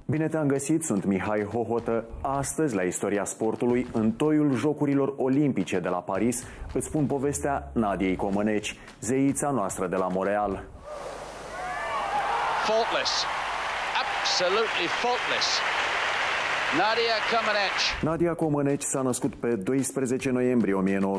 Bine te-am găsit, sunt Mihai Hohotă. Astăzi, la Istoria Sportului, în toiul Jocurilor Olimpice de la Paris, îți spun povestea Nadiei Comăneci, zeița noastră de la Montreal. Faultless. Absolutely faultless. Nadia Comăneci s-a născut pe 12 noiembrie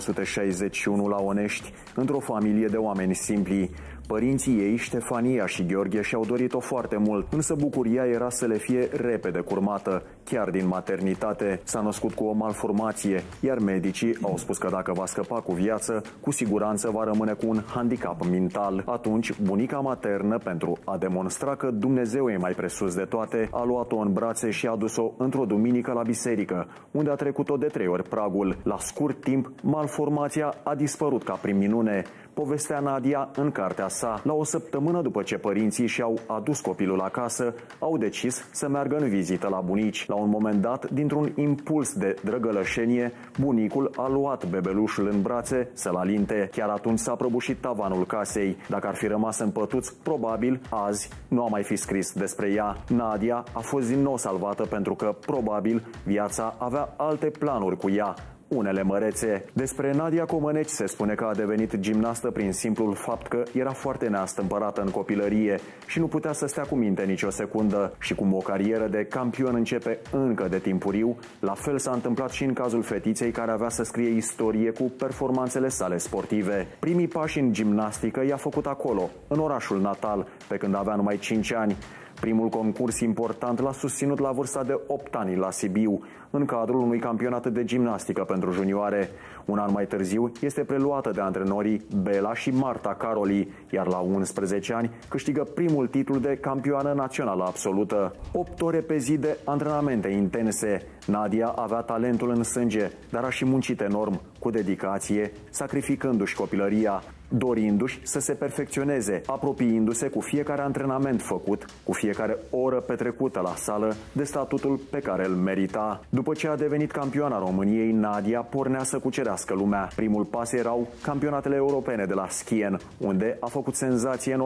1961 la Onești, într-o familie de oameni simpli. Părinții ei, Ștefania și Gheorghe, și-au dorit-o foarte mult, însă bucuria era să le fie repede curmată. Chiar din maternitate s-a născut cu o malformație, iar medicii au spus că dacă va scăpa cu viață, cu siguranță va rămâne cu un handicap mental. Atunci, bunica maternă, pentru a demonstra că Dumnezeu e mai presus de toate, a luat-o în brațe și a dus-o într-o duminică la biserică, unde a trecut-o de 3 ori pragul. La scurt timp, malformația a dispărut ca prin minune. Povestea Nadia în cartea sa. La o săptămână după ce părinții și-au adus copilul acasă, au decis să meargă în vizită la bunici. La un moment dat, dintr-un impuls de drăgălășenie, bunicul a luat bebelușul în brațe să-l alinte. Chiar atunci s-a prăbușit tavanul casei. Dacă ar fi rămas în pătuți, probabil azi nu a mai fi scris despre ea. Nadia a fost din nou salvată pentru că, probabil, viața avea alte planuri cu ea, unele mărețe. Despre Nadia Comăneci se spune că a devenit gimnastă prin simplul fapt că era foarte neastâmpărată în copilărie și nu putea să stea cu minte nicio secundă. Și cum o carieră de campion începe încă de timpuriu, la fel s-a întâmplat și în cazul fetiței care avea să scrie istorie cu performanțele sale sportive. Primii pași în gimnastică i-a făcut acolo, în orașul natal, pe când avea numai 5 ani. Primul concurs important l-a susținut la vârsta de 8 ani la Sibiu, în cadrul unui campionat de gimnastică pentru junioare. Un an mai târziu este preluată de antrenorii Bela și Marta Caroli, iar la 11 ani câștigă primul titlu de campioană națională absolută. 8 ore pe zi de antrenamente intense. Nadia avea talentul în sânge, dar a și muncit enorm, cu dedicație, sacrificându-și copilăria, dorindu-și să se perfecționeze, apropiindu-se cu fiecare antrenament făcut, cu fiecare oră petrecută la sală, de statutul pe care îl merita. După ce a devenit campioana României, Nadia pornea să cucerească lumea. Primul pas erau campionatele europene de la Skien, unde a făcut senzație în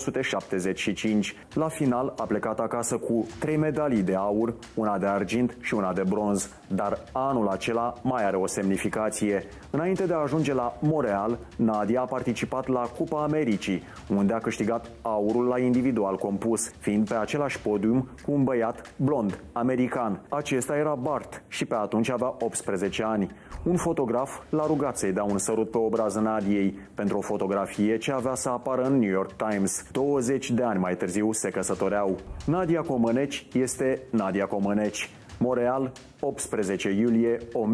1975. La final a plecat acasă cu 3 medalii de aur, una de argint și una de bronz, dar anul acela mai are o semnificație. Înainte de a ajunge la Montreal, Nadia a participat la Cupa Americii, unde a câștigat aurul la individual compus, fiind pe același podium cu un băiat blond, american. Acesta era Bart și pe atunci avea 18 ani. Un fotograf l-a rugat să-i dea un sărut pe obrazul Nadiei pentru o fotografie ce avea să apară în New York Times. 20 de ani mai târziu se căsătoreau. Nadia Comăneci este Nadia Comăneci. Montreal, 18 iulie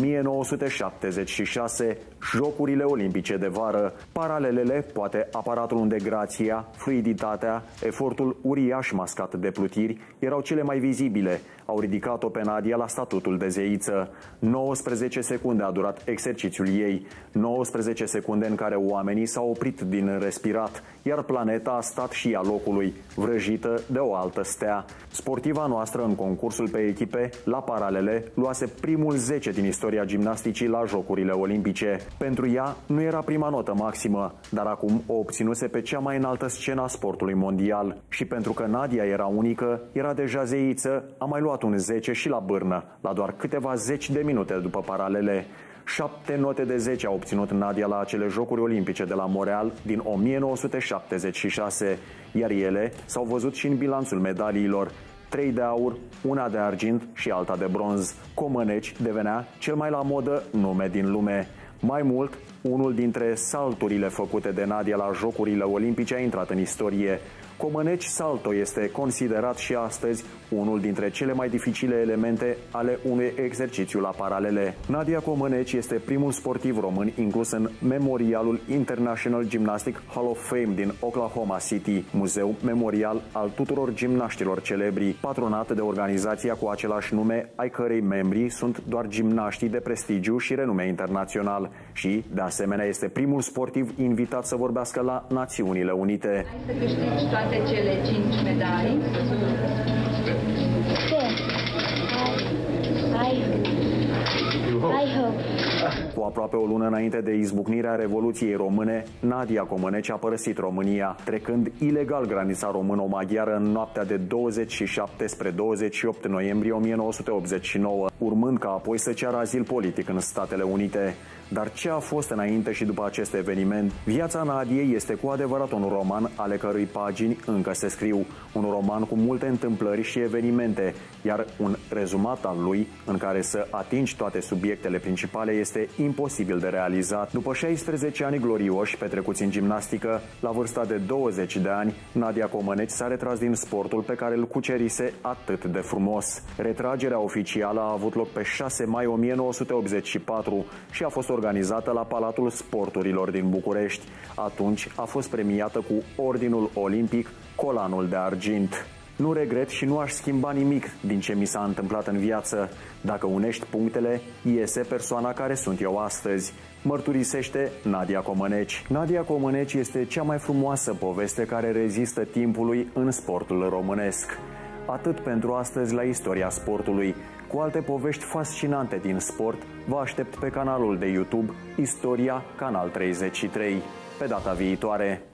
1976, Jocurile Olimpice de vară. Paralelele, poate aparatul unde grația, fluiditatea, efortul uriaș mascat de plutiri erau cele mai vizibile. Au ridicat-o pe Nadia la statutul de zeiță. 19 secunde a durat exercițiul ei, 19 secunde în care oamenii s-au oprit din respirat, iar planeta a stat și ea locului, vrăjită de o altă stea. Sportiva noastră în concursul pe echipe, la paralele, luase primul 10 din istoria gimnasticii la Jocurile Olimpice. Pentru ea nu era prima notă maximă, dar acum o obținuse pe cea mai înaltă scenă a sportului mondial. Și pentru că Nadia era unică, era deja zeiță, a mai luat un 10 și la bârnă, la doar câteva zeci de minute după paralele. 7 note de 10 a obținut Nadia la acele Jocuri Olimpice de la Montreal din 1976, iar ele s-au văzut și în bilanțul medaliilor: 3 de aur, una de argint și alta de bronz. Comăneci devenea cel mai la modă nume din lume. Mai mult, unul dintre salturile făcute de Nadia la Jocurile Olimpice a intrat în istorie. Comăneci salto este considerat și astăzi unul dintre cele mai dificile elemente ale unui exercițiu la paralele. Nadia Comăneci este primul sportiv român inclus în Memorialul International Gymnastic Hall of Fame din Oklahoma City, muzeu memorial al tuturor gimnaștilor celebri, patronat de organizația cu același nume, ai cărei membri sunt doar gimnaștii de prestigiu și renume internațional și, de asemenea, este primul sportiv invitat să vorbească la Națiunile Unite. Hai să câștigi toate cele 5 medalii. I hope. Cu aproape o lună înainte de izbucnirea Revoluției Române, Nadia Comăneci a părăsit România, trecând ilegal granița româno-maghiară în noaptea de 27 spre 28 noiembrie 1989, urmând ca apoi să ceară azil politic în Statele Unite. Dar ce a fost înainte și după acest eveniment? Viața Nadiei este cu adevărat un roman ale cărui pagini încă se scriu. Un roman cu multe întâmplări și evenimente, iar un rezumat al lui, în care să atingi toate subiectele principale, este imposibil de realizat. După 16 ani glorioși petrecuți în gimnastică, la vârsta de 20 de ani, Nadia Comăneci s-a retras din sportul pe care îl cucerise atât de frumos. Retragerea oficială a avut loc pe 6 mai 1984 și a fost organizată la Palatul Sporturilor din București. Atunci a fost premiată cu Ordinul Olimpic Colanul de Argint. Nu regret și nu aș schimba nimic din ce mi s-a întâmplat în viață. Dacă unești punctele, iese persoana care sunt eu astăzi, mărturisește Nadia Comăneci. Nadia Comăneci este cea mai frumoasă poveste care rezistă timpului în sportul românesc. Atât pentru astăzi la Istoria Sportului. Cu alte povești fascinante din sport, vă aștept pe canalul de YouTube Istoria Canal 33. Pe data viitoare!